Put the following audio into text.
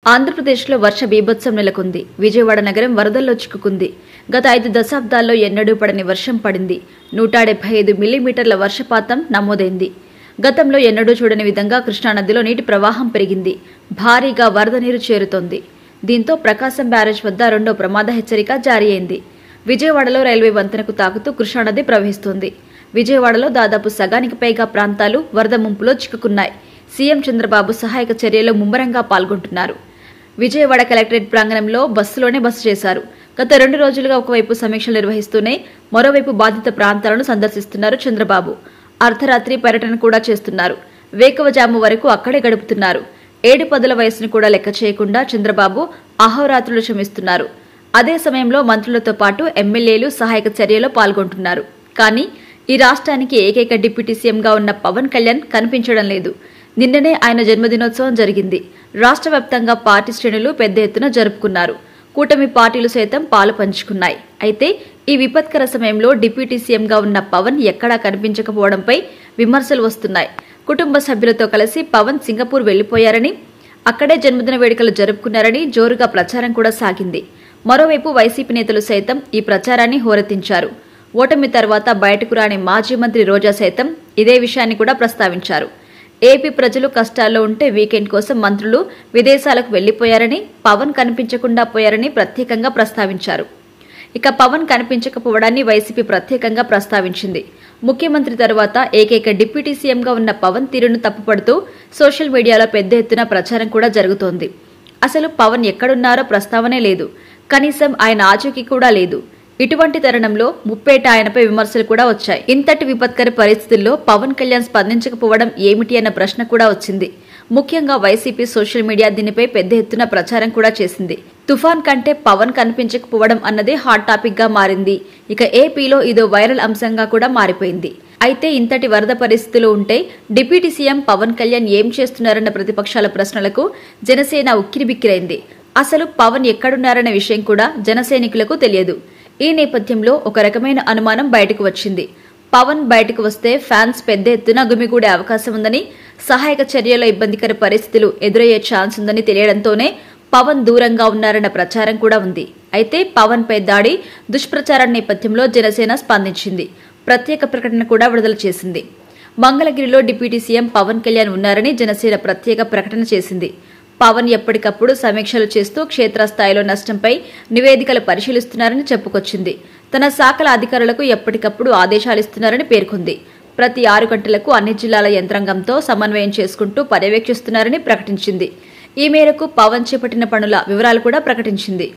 ఆంధ్రప్రదేశ్లో వర్ష బీభత్సం నెలకొంది. విజయవాడ నగరం వరదల్లో చిక్కుకుంది. గత 5 దశాబ్దాల్లో ఎన్నడూ పడని వర్షం పడింది. 175 మిల్లీమీటర్ల వర్షపాతం నమోదైంది. గతంలో ఎన్నడూ చూడని విధంగా కృష్ణానదిలో నీటి ప్రవాహం పెరిగింది. భారీగా వరద నీరు చేరుతోంది. దీంతో ప్రకాశం బ్యారేజ్ వద్ద రెండో ప్రమాద హెచ్చరిక జారీ అయింది. విజయవాడలో రైల్వే వంతెనకు తాకుతూ కృష్ణానది ప్రవహిస్తోంది. విజయవాడలో దాదాపు సగానికి పైగా ప్రాంతాలు వరద ముంపులో చిక్కుకున్నాయి. సీఎం చంద్రబాబు సహాయక చర్యల్లో ముమ్మరంగా పాల్గొంటున్నారు. విజయవాడ కలెక్టరేట్ ప్రాంగణంలో బస్సులోనే బస చేశారు. గత 2 రోజులుగా ఒకవైపు సమీక్షలు నిర్వహిస్తూనే మరోవైపు బాధిత ప్రాంతాలను సందర్శిస్తున్నారు చంద్రబాబు. అర్ధరాత్రి పర్యటన కూడా చేస్తున్నారు. వేకువజాము వరకు అక్కడే గడుపుతున్నారు. 7 పదుల వయసును కూడా లెక్క చేయకుండా చంద్రబాబు అహోరాత్రులు శ్రమిస్తున్నారు. అదే సమయంలో మంత్రులతో పాటు ఎమ్మెల్యేలు సహాయక చర్యలో పాల్గొంటున్నారు. కానీ ఈ రాష్ట్రానికి ఏకైక డిప్యూటీ సీఎంగా ఉన్న పవన్ కళ్యాణ్ కనిపించడం లేదు. నిన్ననే ఆయన జన్మదినోత్సవం జరిగింది. రాష్ట్ర వ్యాప్తంగా పార్టీ శ్రేణులు పెద్ద ఎత్తున జరుపుకున్నారు. కూటమి పార్టీలు సైతం పాలు పంచుకున్నాయి. అయితే ఈ విపత్కర సమయంలో డిప్యూటీ సీఎంగా ఉన్న పవన్ ఎక్కడా కనిపించకపోవడంపై విమర్శలు వస్తున్నాయి. కుటుంబ సభ్యులతో కలిసి పవన్ సింగపూర్ వెళ్లిపోయారని, అక్కడే జన్మదిన వేడుకలు జరుపుకున్నారని జోరుగా ప్రచారం కూడా సాగింది. మరోవైపు వైసీపీ నేతలు సైతం ఈ ప్రచారాన్ని హోరెత్తించారు. ఓటమి తర్వాత బయటకు రాని మాజీ మంత్రి రోజా సైతం ఇదే విషయాన్ని కూడా ప్రస్తావించారు. ఏపీ ప్రజలు కష్టాల్లో ఉంటే వీకెండ్ కోసం మంత్రులు విదేశాలకు వెళ్లిపోయారని, పవన్ కనిపించకుండా పోయారని ప్రత్యేకంగా ప్రస్తావించారు. ఇక పవన్ కనిపించకపోవడాన్ని వైసీపీ ప్రత్యేకంగా ప్రస్తావించింది. ముఖ్యమంత్రి తర్వాత ఏకైక డిప్యూటీ సీఎంగా ఉన్న పవన్ తీరును తప్పుపడుతూ సోషల్ మీడియాలో పెద్ద ఎత్తున ప్రచారం కూడా జరుగుతోంది. అసలు పవన్ ఎక్కడున్నారో ప్రస్తావనే లేదు. కనీసం ఆయన ఆచూకీ కూడా లేదు. ఇటువంటి తరుణంలో ముప్పేట ఆయనపై విమర్శలు కూడా వచ్చాయి. ఇంతటి విపత్కర పరిస్థితుల్లో పవన్ కళ్యాణ్ స్పందించకపోవడం ఏమిటి అన్న ప్రశ్న కూడా వచ్చింది. ముఖ్యంగా వైసీపీ సోషల్ మీడియా దీనిపై పెద్ద ఎత్తున ప్రచారం కూడా చేసింది. తుఫాన్ కంటే పవన్ కనిపించకపోవడం అన్నదే హాట్ టాపిక్ గా మారింది. ఇక ఏపీలో ఇదో వైరల్ అంశంగా కూడా మారిపోయింది. అయితే ఇంతటి వరద పరిస్థితులు ఉంటే డిప్యూటీ సీఎం పవన్ కళ్యాణ్ ఏం చేస్తున్నారన్న ప్రతిపక్షాల ప్రశ్నలకు జనసేన ఉక్కిరిబిక్కిరైంది. అసలు పవన్ ఎక్కడున్నారన్న విషయం కూడా జనసైనికులకు తెలియదు. ఈ నేపథ్యంలో ఒక రకమైన అనుమానం బయటకు వచ్చింది. పవన్ బయటకు వస్తే ఫ్యాన్స్ పెద్ద ఎత్తున గుమిగూడే అవకాశం ఉందని, సహాయక చర్యలో ఇబ్బందికర పరిస్థితులు ఎదురయ్యే ఛాన్స్ ఉందని తెలియడంతోనే పవన్ దూరంగా ఉన్నారన్న ప్రచారం కూడా ఉంది. అయితే పవన్ పై దాడి, దుష్ప్రచారం నేపథ్యంలో జనసేన స్పందించింది. ప్రత్యేక ప్రకటన కూడా విడుదల చేసింది. మంగళగిరిలో డిప్యూటీ సీఎం పవన్ కళ్యాణ్ ఉన్నారని జనసేన ప్రత్యేక ప్రకటన చేసింది. పవన్ ఎప్పటికప్పుడు సమీక్షలు చేస్తూ క్షేత్రస్థాయిలో నష్టంపై నివేదికలు పరిశీలిస్తున్నారని చెప్పుకొచ్చింది. తన శాఖల అధికారులకు ఎప్పటికప్పుడు ఆదేశాలిస్తున్నారని పేర్కొంది. ప్రతి 6 గంటలకు అన్ని జిల్లాల యంత్రాంగంతో సమన్వయం చేసుకుంటూ పర్యవేక్షిస్తున్నారని ప్రకటించింది. ఈ మేరకు పవన్ చేపట్టిన పనుల వివరాలు కూడా ప్రకటించింది.